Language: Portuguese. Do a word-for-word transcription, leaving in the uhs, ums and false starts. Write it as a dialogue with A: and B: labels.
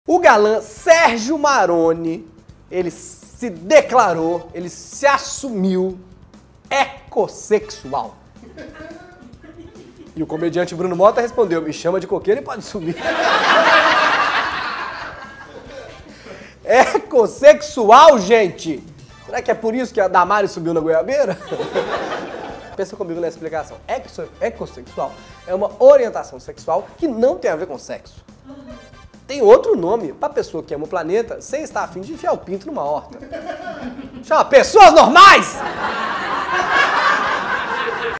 A: O galã Sérgio Maroni, ele se declarou, ele se assumiu ecossexual. E o comediante Bruno Mota respondeu, me chama de coqueiro e pode subir. Ecossexual, gente! Será que é por isso que a Damares subiu na goiabeira? Pensa comigo nessa explicação. Ecossexual é uma orientação sexual que não tem a ver com sexo. Tem outro nome pra pessoa que ama o planeta sem estar a fim de enfiar o pinto numa horta. Chama pessoas normais!